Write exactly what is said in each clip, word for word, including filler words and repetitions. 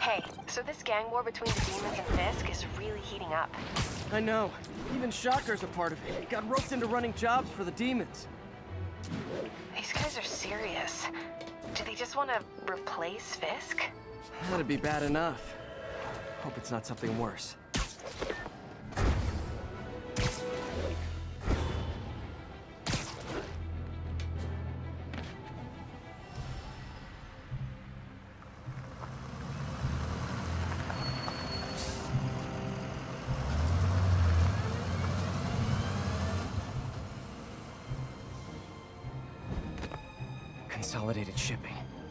Hey, so this gang war between the demons and Fisk is really heating up. I know. Even Shocker's a part of it. He got roped into running jobs for the demons. These guys are serious. Do they just want to replace Fisk? That'd be bad enough. Hope it's not something worse. Consolidated shipping.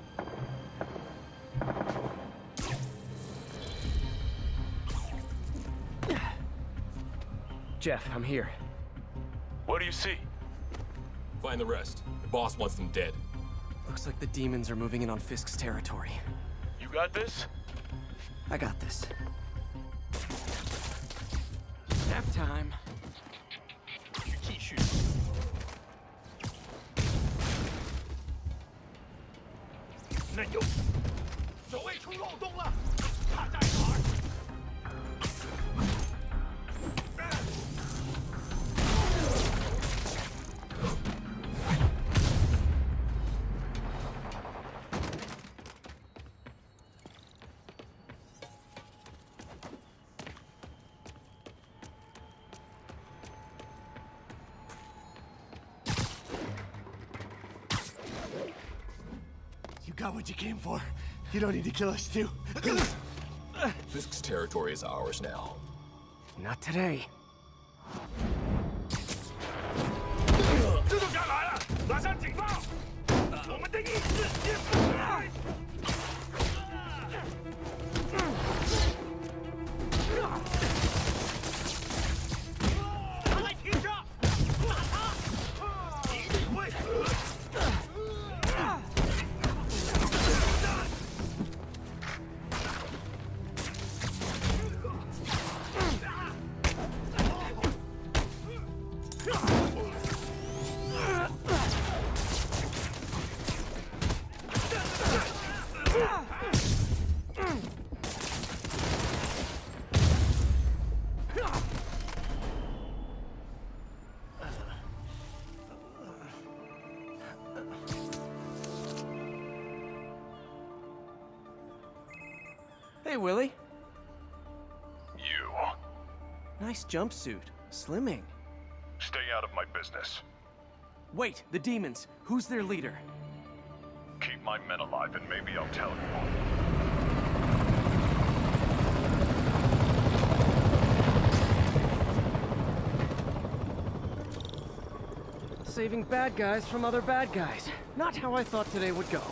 Jeff, I'm here. What do you see? Find the rest. The boss wants them dead. Looks like the demons are moving in on Fisk's territory. You got this? I got this. Nap time. 继续。 那有，守卫出漏洞了，他在哪儿？ Got what you came for. You don't need to kill us too. Fisk's territory is ours now. Not today. 蜘蛛侠来了，拉上警报！我们的意志也不来。他来提着，打他！一定会死。 Hey, Willie. You. Nice jumpsuit. Slimming. Stay out of my business. Wait, the demons. Who's their leader? Keep my men alive and maybe I'll tell you. Saving bad guys from other bad guys. Not how I thought today would go.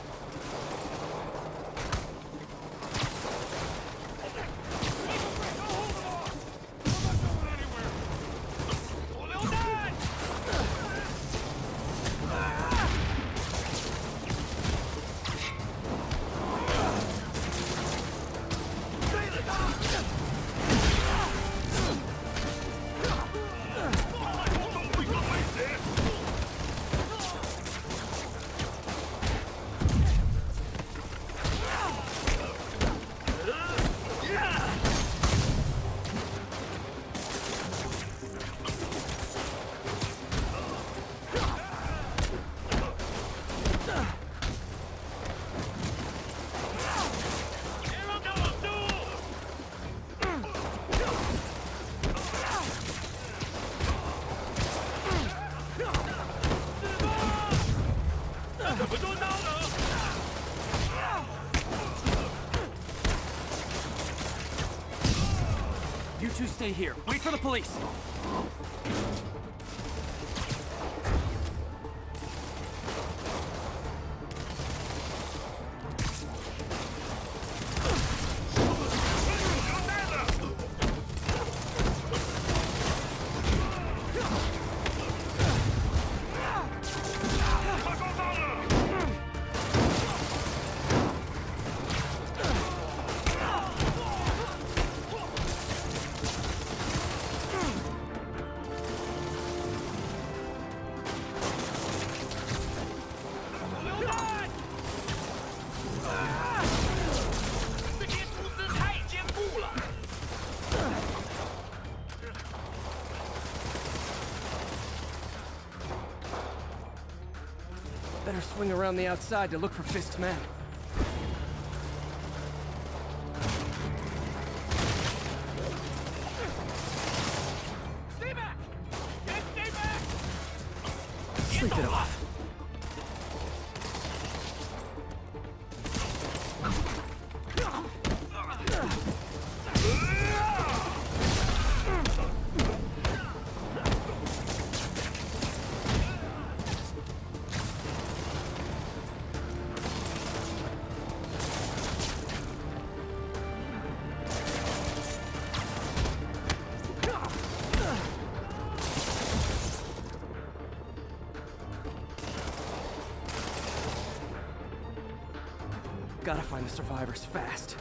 You two stay here. Wait for the police. Swing around the outside to look for Fisk's men. Stay back! Get stay back! Sleep it off. Gotta find the survivors fast.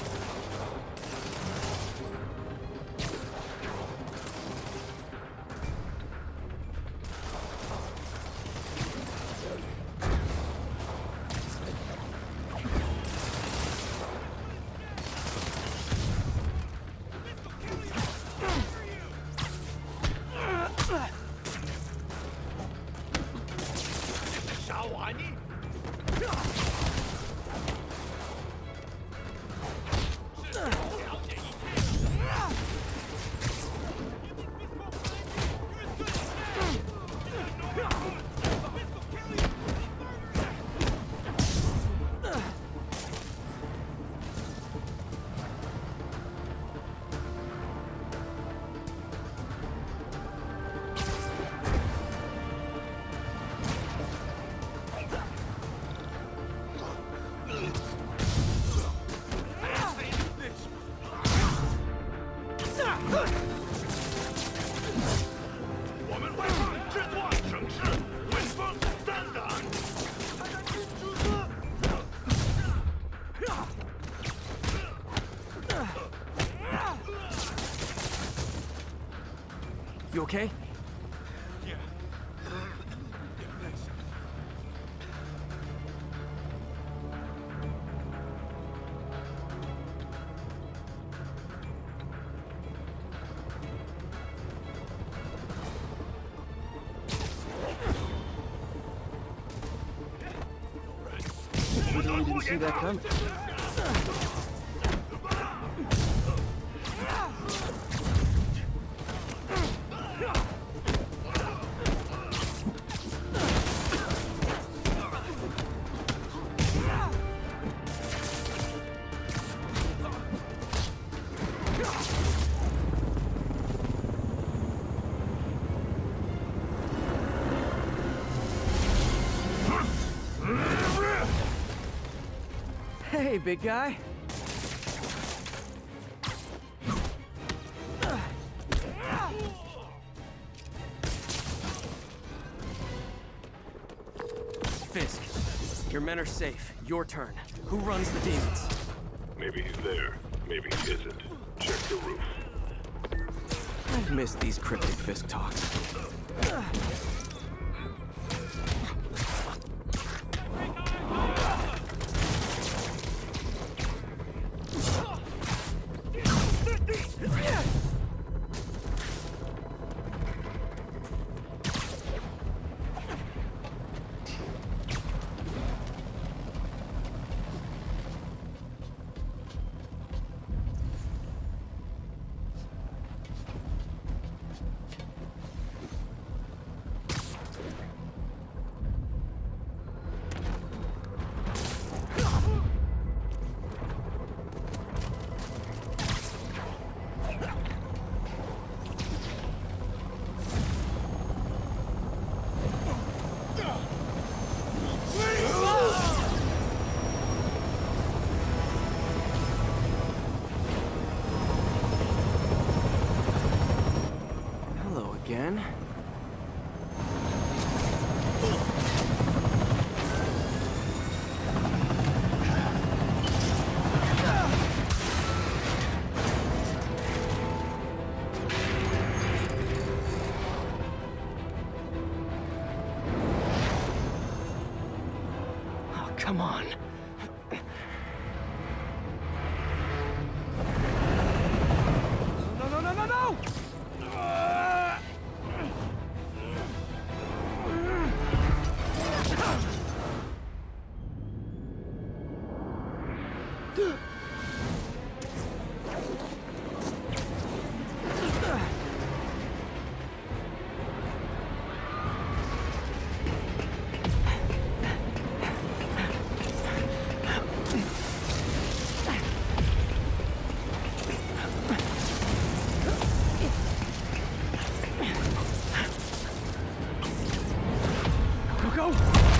You okay? Yeah. Yeah, thanks. We really didn't see that coming. Hey, big guy. Fisk, your men are safe. Your turn. Who runs the demons? Maybe he's there. Maybe he isn't. Check the roof. I've missed these cryptic Fisk talks. Again? Oh, come on. No, no, no, no, no! Go!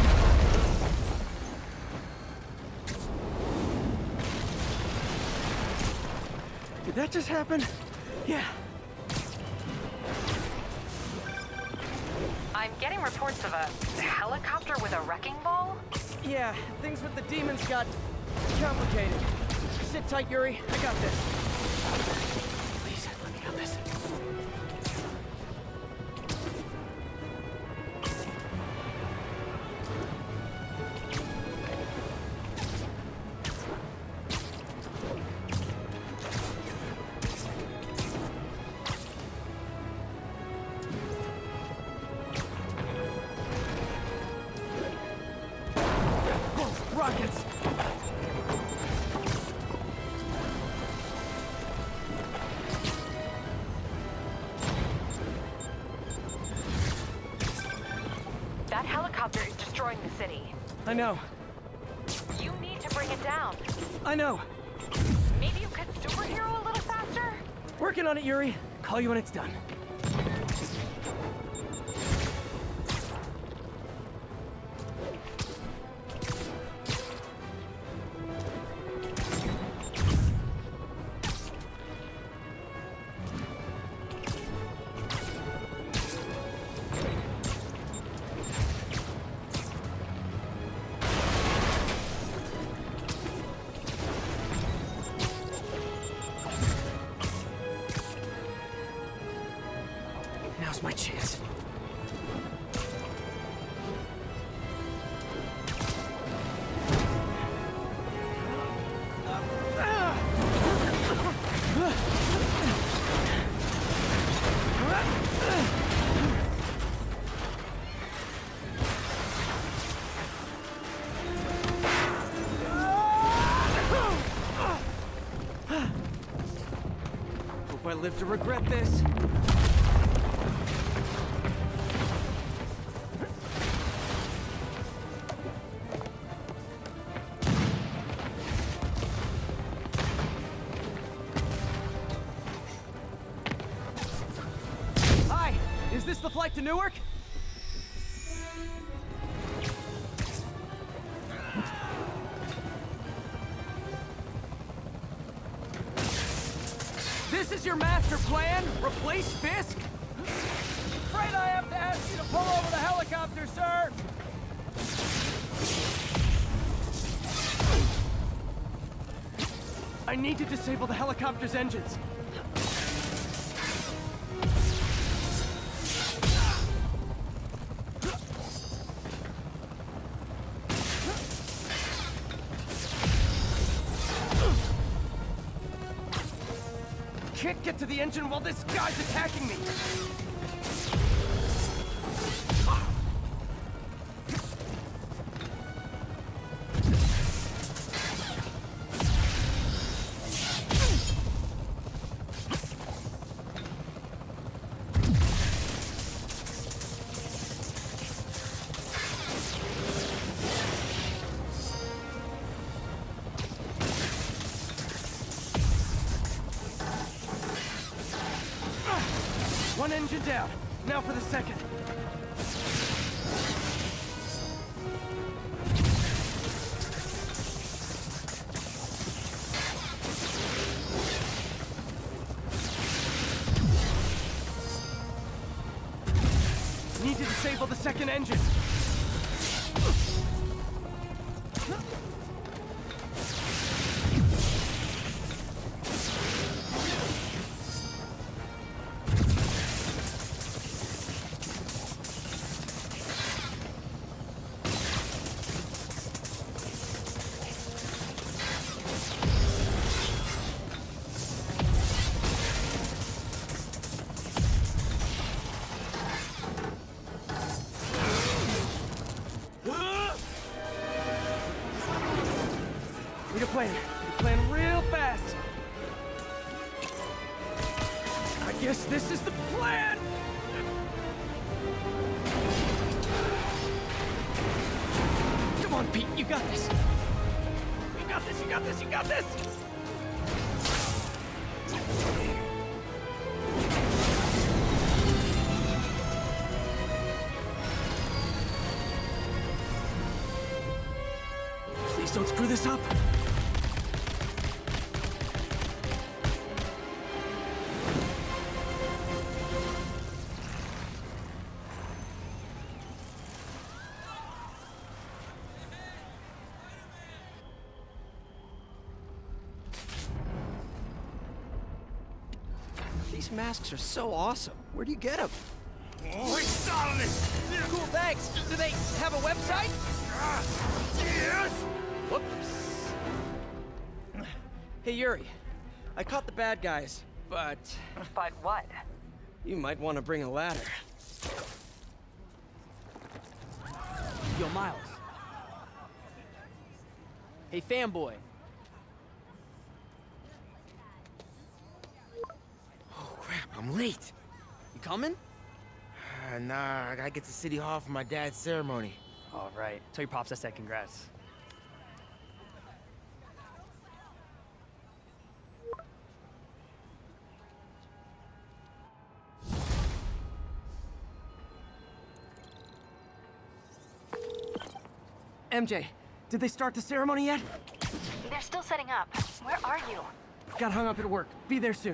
Did that just happen? Yeah. I'm getting reports of a helicopter with a wrecking ball. Yeah, things with the demons got complicated. Sit tight, Yuri. I got this. Please, let me have this. Rockets! That helicopter is destroying the city. I know. You need to bring it down. I know. Maybe you could superhero a little faster? Working on it, Yuri. Call you when it's done. Now's my chance. Hope I live to regret this. Hi, is this the flight to Newark? This is your master plan? Replace Fisk? Afraid I have to ask you to pull over the helicopter, sir! I need to disable the helicopter's engines. Can't get to the engine while this guy's attacking me! One engine down. Now for the second. Need to disable the second engine. Need a plan. Need a plan real fast. I guess this is the plan! Come on, Pete, you got this! You got this, you got this, you got this! Please don't screw this up! These masks are so awesome. Where do you get them? Oh, Cool, thanks. Do they have a website? yes! Whoops. Hey, Yuri. I caught the bad guys, but But what? you might want to bring a ladder. Yo, Miles. Hey, fanboy. Oh, crap, I'm late. You coming? Uh, nah, I gotta get to City Hall for my dad's ceremony. All right. Tell your pops I said congrats. M J, did they start the ceremony yet? They're still setting up. Where are you? Got hung up at work. Be there soon.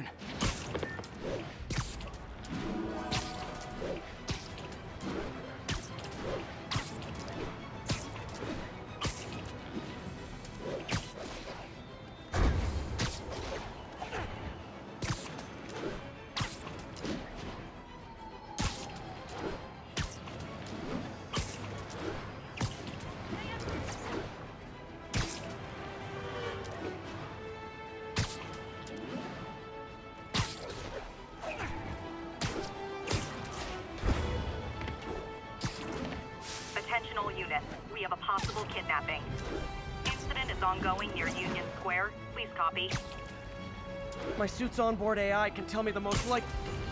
Attention all units. We have a possible kidnapping. Incident is ongoing near Union Square. Please copy. My suit's onboard A I can tell me the most like...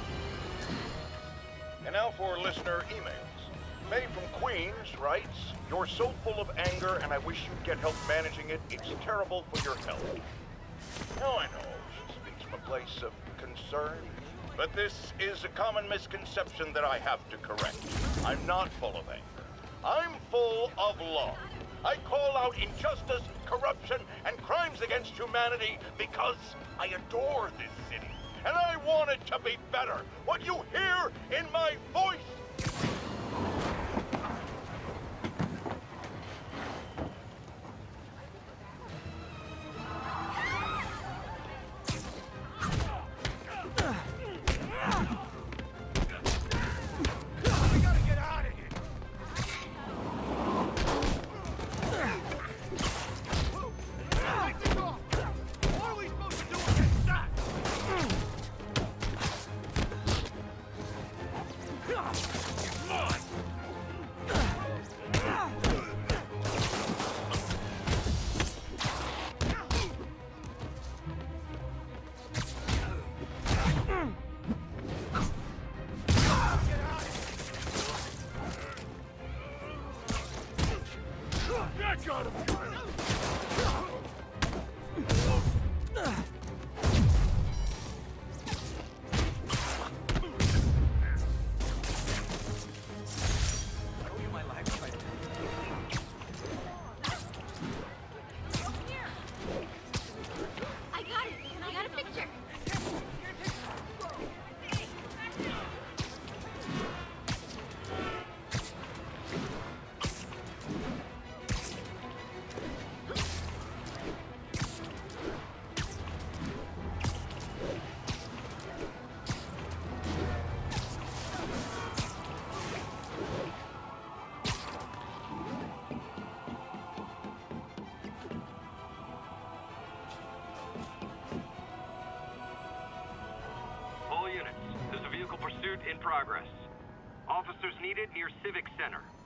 And now for listener emails. May from Queens writes, "You're so full of anger and I wish you'd get help managing it. It's terrible for your health." Now I know she speaks from a place of concern, but this is a common misconception that I have to correct. I'm not full of anger. I'm full of love. I call out injustice, corruption, and crimes against humanity because I adore this city. And I want it to be better. What you hear in my voice. We gotta get out of here. What are we supposed to do against that? That gotta be right. I got it. I got a picture. All units, there's a vehicle pursuit in progress. Officers needed near Civic Center.